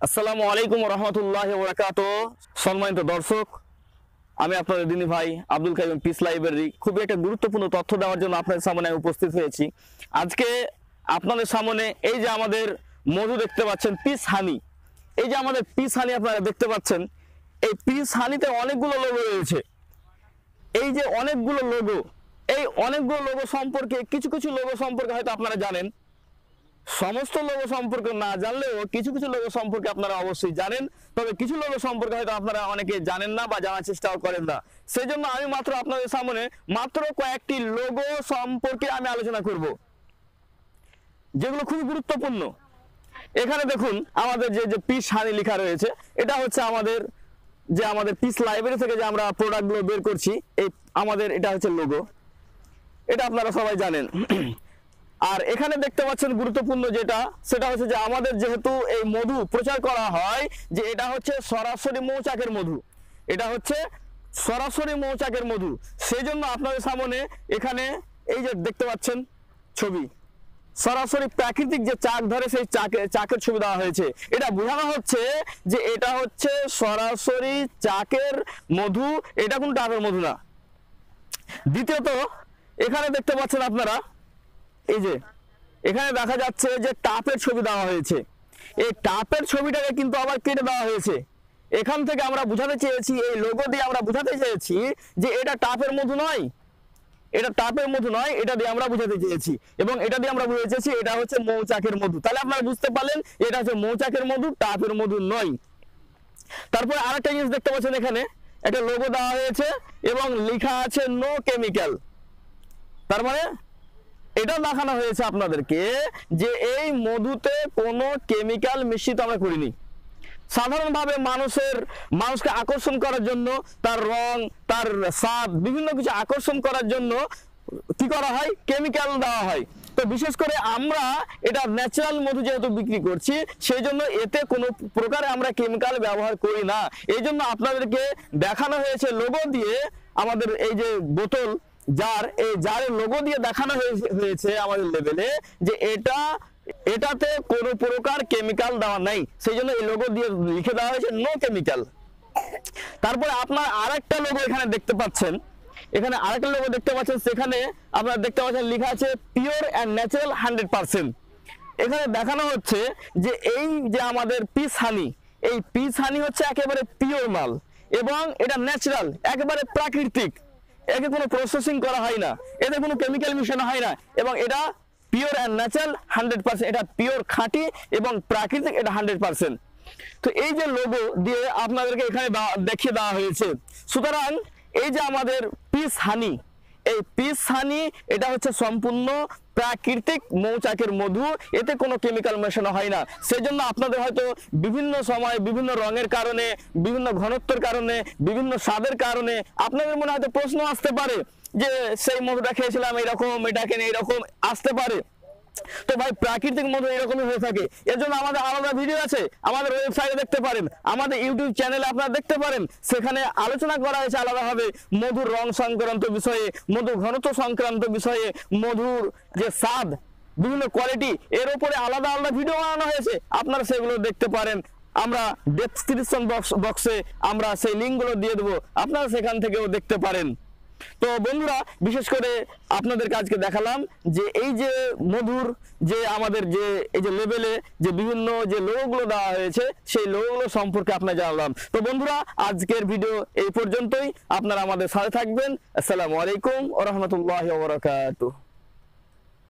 আসসালামু আলাইকুম রহমতুল্লাহ বরকাতুহু। সম্মানিত দর্শক, আমি আপনাদের দিনী ভাই আব্দুল কাইয়ুম পিস লাইব্রেরি খুবই একটা গুরুত্বপূর্ণ তথ্য দেওয়ার জন্য আপনাদের সামনে উপস্থিত হয়েছি। আজকে আপনাদের সামনে এই যে আমাদের মধু দেখতে পাচ্ছেন পিস হানি, এই যে আমাদের পিস হানি আপনারা দেখতে পাচ্ছেন, এই পিস হানিতে অনেকগুলো লোগো রয়েছে। এই যে অনেকগুলো লোগো, এই অনেকগুলো লোগো সম্পর্কে কিছু কিছু লোগো সম্পর্কে হয়তো আপনারা জানেন, সমস্ত লোগো সম্পর্কে না জানলেও কিছু কিছু লোগো সম্পর্কে আপনারা অবশ্যই জানেন। তবে কিছু লোগো সম্পর্কে হয়তো আপনারা অনেকে জানেন না বা জানার চেষ্টাও করেন না। সেই জন্য আমি মাত্র আপনাদের সামনে মাত্র কয়েকটি লোগো সম্পর্কে আমি আলোচনা করব, যেগুলো খুবই গুরুত্বপূর্ণ। এখানে দেখুন আমাদের যে পিস হানি লেখা রয়েছে, এটা হচ্ছে আমাদের পিস লাইব্রেরি থেকে যে আমরা প্রোডাক্টগুলো বের করছি, এই আমাদের এটা হচ্ছে লোগো, এটা আপনারা সবাই জানেন। আর এখানে দেখতে পাচ্ছেন গুরুত্বপূর্ণ যেটা, সেটা হচ্ছে যে আমাদের যেহেতু এই মধু প্রচার করা হয় যে এটা হচ্ছে সরাসরি মৌচাকের মধু, এটা হচ্ছে সরাসরি মৌচাকের মধু, সেই জন্য আপনাদের সামনে এখানে এই যে দেখতে পাচ্ছেন ছবি, সরাসরি প্রাকৃতিক যে চাক ধরে সেই চাকের ছবি দেওয়া হয়েছে। এটা বোঝানো হচ্ছে যে এটা হচ্ছে সরাসরি চাকের মধু, এটা কোনো ডাবের মধু না। দ্বিতীয়ত এখানে দেখতে পাচ্ছেন আপনারা, এই যে এখানে দেখা যাচ্ছে যে টাপের ছবি দেওয়া হয়েছে, এই টাপের ছবিটাকে কিন্তু আবার কেটে দেওয়া হয়েছে। এখান থেকে আমরা বুঝাতে চেয়েছি, এই লোগো দিয়ে আমরা বুঝাতে চেয়েছি যে এটা টাপের মধু নয়, এটা টাপের মধু নয়, এটা দিয়ে আমরা বুঝাতে চেয়েছি। এবং এটা দিয়ে আমরা বুঝাতে চেয়েছি এটা হচ্ছে মৌচাকের মধু। তাহলে আপনারা বুঝতে পারলেন এটা হচ্ছে মৌচাকের মধু, টাপের মধু নয়। তারপরে আরেকটা জিনিস দেখতে পাচ্ছেন, এখানে একটা লোগো দেওয়া হয়েছে এবং লেখা আছে নো কেমিক্যাল। তার মানে এটা দেখানো হয়েছে আপনাদেরকে যে এই মধুতে কোনো কেমিক্যাল মিশ্রিত আমরা করিনি। সাধারণভাবে মানুষকে আকর্ষণ করার জন্য, তার রং, তার স্বাদ, বিভিন্ন কিছু আকর্ষণ করার জন্য কি করা হয়, কেমিক্যাল দেওয়া হয়। তো বিশেষ করে আমরা এটা ন্যাচারাল মধু যেহেতু বিক্রি করছি, সেই জন্য এতে কোনো প্রকারে আমরা কেমিক্যাল ব্যবহার করি না। এই জন্য আপনাদেরকে দেখানো হয়েছে লোগো দিয়ে, আমাদের এই যে বোতল জার, এই জারের লোগো দিয়ে দেখানো হয়েছে আমাদের লেভেলে যে এটাতে কোনো প্রকার কেমিক্যাল দেওয়া নাই, সেই জন্য এই লোগো দিয়ে লিখে দেওয়া হয়েছে নো কেমিক্যাল। তারপরে আপনার আরেকটা লোগো এখানে দেখতে পাচ্ছেন, এখানে আরেকটা লোগো দেখতে পাচ্ছেন, সেখানে আপনারা দেখতে পাচ্ছেন লেখা আছে পিওর অ্যান্ড ন্যাচারাল 100%। এখানে দেখানো হচ্ছে যে এই যে আমাদের পিস হানি, এই পিস হানি হচ্ছে একেবারে পিওর মাল এবং এটা ন্যাচারাল, একেবারে প্রাকৃতিক, একে কোনো প্রসেসিং করা হয় না, এতে কোনো কেমিক্যাল মিশানো হয় না, এবং এটা পিওর অ্যান্ড ন্যাচারাল 100%, এটা পিওর খাঁটি এবং প্রাকৃতিক, এটা 100%। তো এই যে লোগো দিয়ে আপনাদেরকে এখানে দেখিয়ে দেওয়া হয়েছে। সুতরাং এই যে আমাদের পিস হানি, এই পিস হানি এটা হচ্ছে সম্পূর্ণ প্রাকৃতিক মৌচাকের মধু, এতে কোনো কেমিক্যাল মেশানো হয় না। সেই জন্য আপনাদের হয়তো বিভিন্ন সময় বিভিন্ন রঙের কারণে, বিভিন্ন ঘনত্বের কারণে, বিভিন্ন স্বাদের কারণে আপনাদের মনে হয়তো প্রশ্ন আসতে পারে যে সেই মধুটা খেয়েছিলাম এইরকম, এটা কেন এইরকম আসতে পারে। তো ভাই প্রাকৃতিক মধু এরকমই হয়ে থাকে, এর জন্য আমাদের আলাদা ভিডিও আছে, আমাদের ওয়েবসাইটে দেখতে পারেন, আমাদের ইউটিউব চ্যানেলে আপনারা দেখতে পারেন, সেখানে আলোচনা করা হয়েছে আলাদাভাবে মধুর রং সংক্রান্ত বিষয়ে, মধুর ঘনত্ব সংক্রান্ত বিষয়ে, মধুর যে স্বাদ, বিভিন্ন কোয়ালিটি, এর উপরে আলাদা আলাদা ভিডিও বানানো হয়েছে, আপনারা সেগুলো দেখতে পারেন। আমরা ডেসক্রিপশন বক্সে আমরা সেই লিঙ্কগুলো দিয়ে দেবো, আপনারা সেখান থেকেও দেখতে পারেন। তো বন্ধুরা, বিশেষ করে আপনাদের কাজকে দেখালাম যে এই যে মধুর যে আমাদের যে এই যে লেভেলে যে বিভিন্ন যে লোগোগুলো দেওয়া হয়েছে, সেই লোগোগুলো সম্পর্কে আপনারা জানলাম। তো বন্ধুরা, আজকের ভিডিও এই পর্যন্তই, আপনারা আমাদের সাথে থাকবেন। আসসালামু আলাইকুম ওয়া রাহমাতুল্লাহি ওয়া বারাকাতুহু।